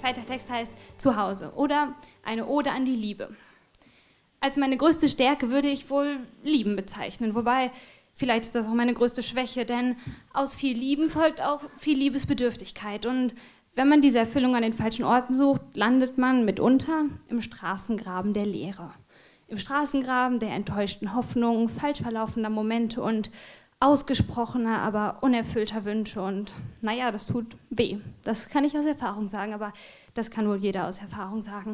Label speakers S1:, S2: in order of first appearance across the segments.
S1: Zweiter Text heißt Zuhause oder eine Ode an die Liebe. Als meine größte Stärke würde ich wohl Lieben bezeichnen, wobei vielleicht ist das auch meine größte Schwäche, denn aus viel Lieben folgt auch viel Liebesbedürftigkeit. Und wenn man diese Erfüllung an den falschen Orten sucht, landet man mitunter im Straßengraben der Leere. Im Straßengraben der enttäuschten Hoffnungen, falsch verlaufender Momente und ausgesprochener, aber unerfüllter Wünsche. Und naja, das tut weh. Das kann ich aus Erfahrung sagen, aber das kann wohl jeder aus Erfahrung sagen.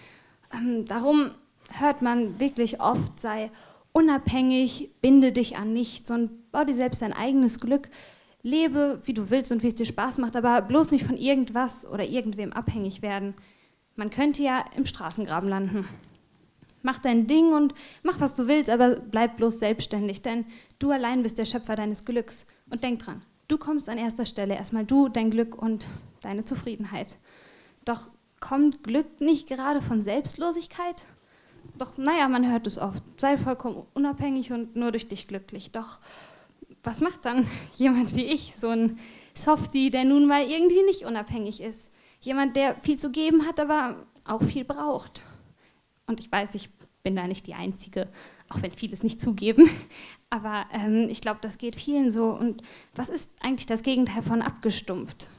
S1: Darum hört man wirklich oft, sei unabhängig, binde dich an nichts und bau dir selbst dein eigenes Glück. Lebe, wie du willst und wie es dir Spaß macht, aber bloß nicht von irgendwas oder irgendwem abhängig werden. Man könnte ja im Straßengraben landen. Mach dein Ding und mach, was du willst, aber bleib bloß selbstständig, denn du allein bist der Schöpfer deines Glücks. Und denk dran, du kommst an erster Stelle, erstmal du, dein Glück und deine Zufriedenheit. Doch kommt Glück nicht gerade von Selbstlosigkeit? Doch, naja, man hört es oft. Sei vollkommen unabhängig und nur durch dich glücklich. Doch was macht dann jemand wie ich, so ein Softie, der nun mal irgendwie nicht unabhängig ist? Jemand, der viel zu geben hat, aber auch viel braucht. Und ich weiß, ich bin da nicht die Einzige, auch wenn viele es nicht zugeben. Aber ich glaube, das geht vielen so. Und was ist eigentlich das Gegenteil von abgestumpft?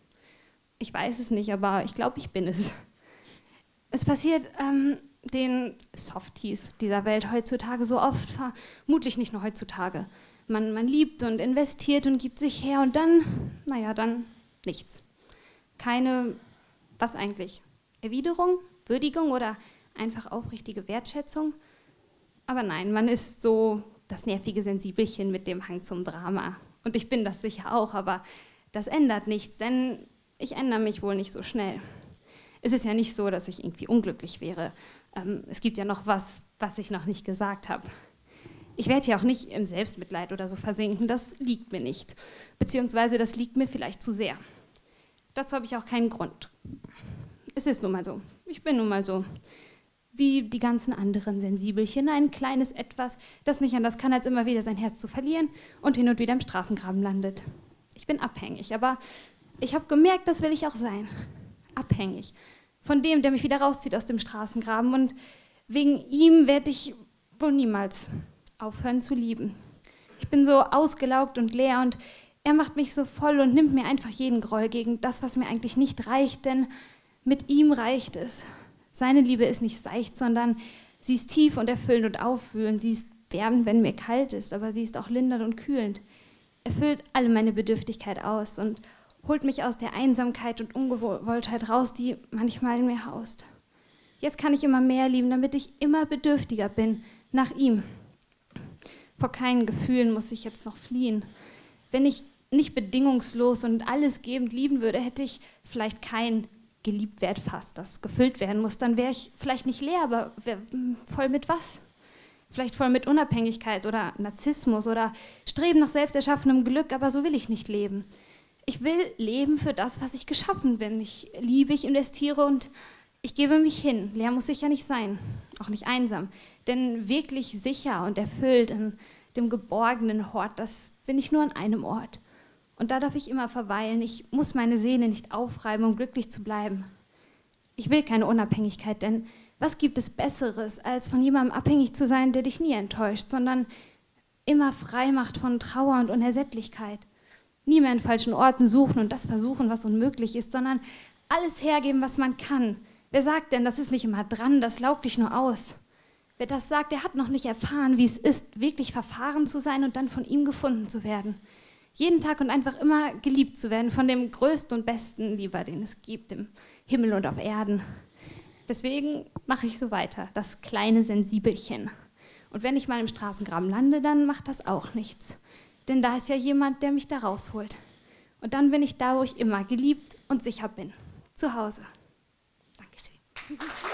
S1: Ich weiß es nicht, aber ich glaube, ich bin es. Es passiert den Softies dieser Welt heutzutage so oft, vermutlich nicht nur heutzutage. Man liebt und investiert und gibt sich her und dann, naja, dann nichts. Keine, was eigentlich? Erwiderung, Würdigung oder einfach aufrichtige Wertschätzung? Aber nein, man ist so das nervige Sensibelchen mit dem Hang zum Drama. Und ich bin das sicher auch, aber das ändert nichts, denn ich ändere mich wohl nicht so schnell. Es ist ja nicht so, dass ich irgendwie unglücklich wäre. Es gibt ja noch was ich noch nicht gesagt habe. Ich werde ja auch nicht im Selbstmitleid oder so versinken, das liegt mir nicht. Beziehungsweise das liegt mir vielleicht zu sehr. Dazu habe ich auch keinen Grund. Es ist nun mal so. Ich bin nun mal so. Wie die ganzen anderen Sensibelchen, ein kleines Etwas, das nicht anders kann, als immer wieder sein Herz zu verlieren und hin und wieder im Straßengraben landet. Ich bin abhängig, aber ich habe gemerkt, das will ich auch sein. Abhängig. Von dem, der mich wieder rauszieht aus dem Straßengraben. Und wegen ihm werde ich wohl niemals aufhören zu lieben. Ich bin so ausgelaugt und leer und er macht mich so voll und nimmt mir einfach jeden Groll gegen das, was mir eigentlich nicht reicht, denn mit ihm reicht es. Seine Liebe ist nicht seicht, sondern sie ist tief und erfüllend und aufwühlend. Sie ist wärmend, wenn mir kalt ist, aber sie ist auch lindernd und kühlend. Er füllt alle meine Bedürftigkeit aus und holt mich aus der Einsamkeit und Ungewolltheit raus, die manchmal in mir haust. Jetzt kann ich immer mehr lieben, damit ich immer bedürftiger bin nach ihm. Vor keinen Gefühlen muss ich jetzt noch fliehen. Wenn ich nicht bedingungslos und alles gebend lieben würde, hätte ich vielleicht kein Geliebtwertfass, das gefüllt werden muss. Dann wäre ich vielleicht nicht leer, aber voll mit was? Vielleicht voll mit Unabhängigkeit oder Narzissmus oder Streben nach selbsterschaffenem Glück, aber so will ich nicht leben. Ich will leben für das, was ich geschaffen bin. Ich liebe, ich investiere und ich gebe mich hin. Leer muss ich ja nicht sein, auch nicht einsam. Denn wirklich sicher und erfüllt in dem geborgenen Hort, das bin ich nur an einem Ort. Und da darf ich immer verweilen. Ich muss meine Seele nicht aufreiben, um glücklich zu bleiben. Ich will keine Unabhängigkeit, denn was gibt es Besseres, als von jemandem abhängig zu sein, der dich nie enttäuscht, sondern immer frei macht von Trauer und Unersättlichkeit. Nie mehr in falschen Orten suchen und das versuchen, was unmöglich ist, sondern alles hergeben, was man kann. Wer sagt denn, das ist nicht immer dran, das laugt dich nur aus? Wer das sagt, der hat noch nicht erfahren, wie es ist, wirklich verfahren zu sein und dann von ihm gefunden zu werden. Jeden Tag und einfach immer geliebt zu werden von dem größten und besten Lieber, den es gibt, im Himmel und auf Erden. Deswegen mache ich so weiter, das kleine Sensibelchen. Und wenn ich mal im Straßengraben lande, dann macht das auch nichts. Denn da ist ja jemand, der mich da rausholt. Und dann bin ich da, wo ich immer geliebt und sicher bin. Zu Hause. Dankeschön.